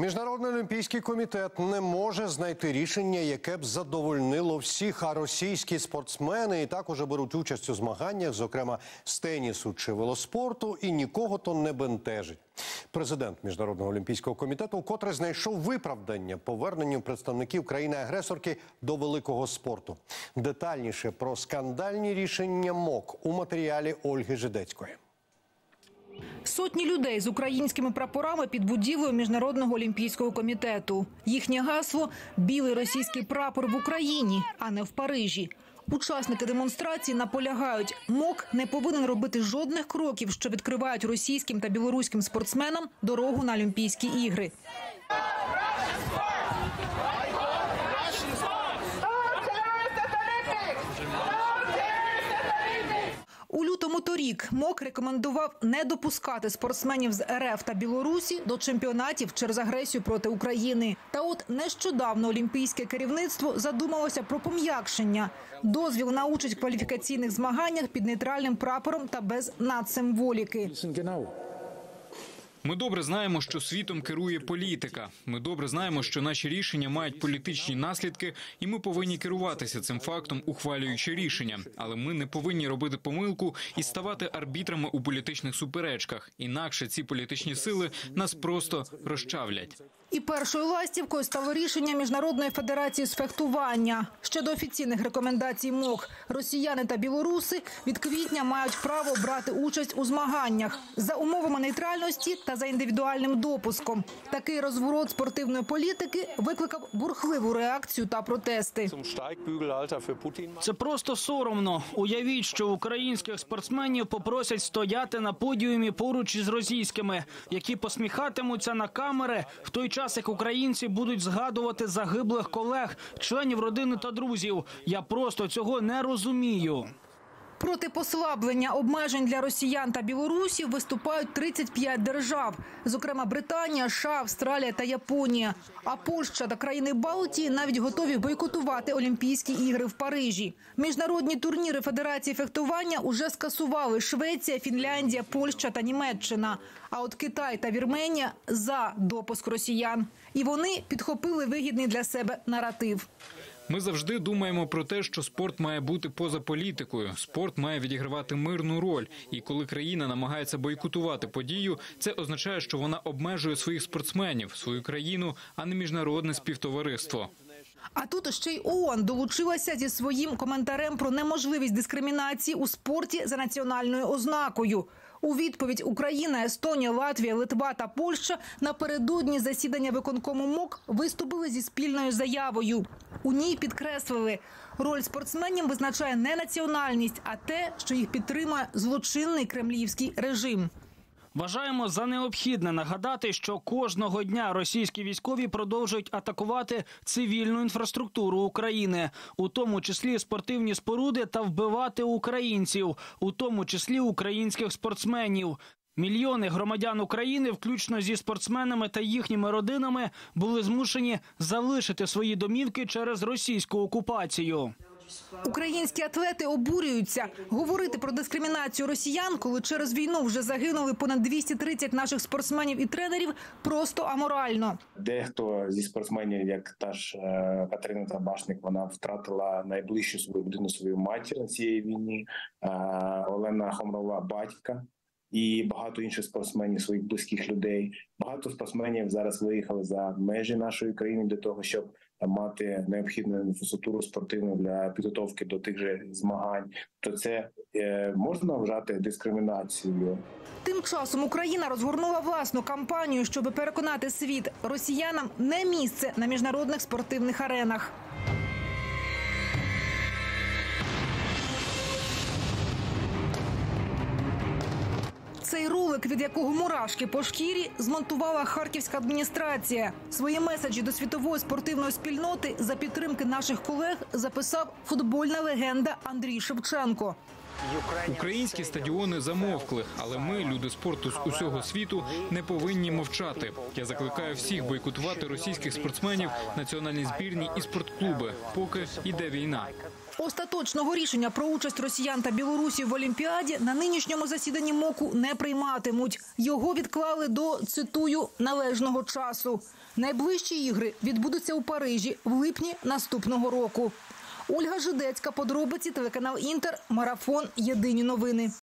Міжнародний олімпійський комітет не може знайти рішення, яке б задовольнило всіх, а російські спортсмени і так уже беруть участь у змаганнях, зокрема з тенісу чи велоспорту, і нікого то не бентежить. Президент Міжнародного олімпійського комітету вкотре знайшов виправдання поверненню представників країни-агресорки до великого спорту. Детальніше про скандальні рішення МОК у матеріалі Ольги Жидецької. Сотні людей з українськими прапорами під будівлею Міжнародного олімпійського комітету. Їхнє гасло – білий російський прапор в Україні, а не в Парижі. Учасники демонстрації наполягають, МОК не повинен робити жодних кроків, що відкривають російським та білоруським спортсменам дорогу на Олімпійські ігри. У лютому торік МОК рекомендував не допускати спортсменів з РФ та Білорусі до чемпіонатів через агресію проти України. Та от нещодавно олімпійське керівництво задумалося про пом'якшення. Дозвіл на участь в кваліфікаційних змаганнях під нейтральним прапором та без нацсимволіки. Ми добре знаємо, що світом керує політика. Ми добре знаємо, що наші рішення мають політичні наслідки, і ми повинні керуватися цим фактом, ухвалюючи рішення. Але ми не повинні робити помилку і ставати арбітрами у політичних суперечках. Інакше ці політичні сили нас просто розчавлять. І першою ластівкою стало рішення Міжнародної федерації з фехтування. Ще до офіційних рекомендацій МОК росіяни та білоруси від квітня мають право брати участь у змаганнях за умовами нейтральності та за індивідуальним допуском. Такий розворот спортивної політики викликав бурхливу реакцію та протести. Це просто соромно. Уявіть, що українських спортсменів попросять стояти на подіумі поруч із російськими, які посміхатимуться на камери в той час, як українці будуть згадувати загиблих колег, членів родини та друзів. Я просто цього не розумію. Проти послаблення обмежень для росіян та білорусів виступають 35 держав, зокрема Британія, США, Австралія та Японія. А Польща та країни Балтії навіть готові бойкотувати Олімпійські ігри в Парижі. Міжнародні турніри Федерації фехтування уже скасували Швеція, Фінляндія, Польща та Німеччина. А от Китай та Вірменія – за допуск росіян. І вони підхопили вигідний для себе наратив. Ми завжди думаємо про те, що спорт має бути поза політикою. Спорт має відігравати мирну роль. І коли країна намагається бойкотувати подію, це означає, що вона обмежує своїх спортсменів, свою країну, а не міжнародне співтовариство. А тут ще й ООН долучилася зі своїм коментарем про неможливість дискримінації у спорті за національною ознакою. У відповідь Україна, Естонія, Латвія, Литва та Польща напередодні засідання виконкому МОК виступили зі спільною заявою. У ній підкреслили, роль спортсменів визначає не національність, а те, що їх підтримує злочинний кремлівський режим. Вважаємо за необхідне нагадати, що кожного дня російські військові продовжують атакувати цивільну інфраструктуру України, у тому числі спортивні споруди, та вбивати українців, у тому числі українських спортсменів. Мільйони громадян України, включно зі спортсменами та їхніми родинами, були змушені залишити свої домівки через російську окупацію. Українські атлети обурюються. Говорити про дискримінацію росіян, коли через війну вже загинули понад 230 наших спортсменів і тренерів, просто аморально. Дехто зі спортсменів, як та ж Катерина Табашник, вона втратила найближчу свою людину, свою матір на цій війні, Олена Хомрова – батька. І багато інших спортсменів, своїх близьких людей. Багато спортсменів зараз виїхали за межі нашої країни для того, щоб мати необхідну інфраструктуру спортивну для підготовки до тих же змагань. То це можна вважати дискримінацією. Тим часом Україна розгорнула власну кампанію, щоб переконати світ – росіянам не місце на міжнародних спортивних аренах. Цей ролик, від якого мурашки по шкірі, змонтувала харківська адміністрація. Свої меседжі до світової спортивної спільноти за підтримки наших колег записав футбольна легенда Андрій Шевченко. Українські стадіони замовкли, але ми, люди спорту з усього світу, не повинні мовчати. Я закликаю всіх бойкотувати російських спортсменів, національні збірні і спортклуби, поки йде війна. Остаточного рішення про участь росіян та білорусів в Олімпіаді на нинішньому засіданні МОКу не прийматимуть. Його відклали до, цитую, належного часу. Найближчі ігри відбудуться у Парижі в липні наступного року. Ольга Жидецька, подробиці, телеканал Інтер, Марафон, Єдині новини.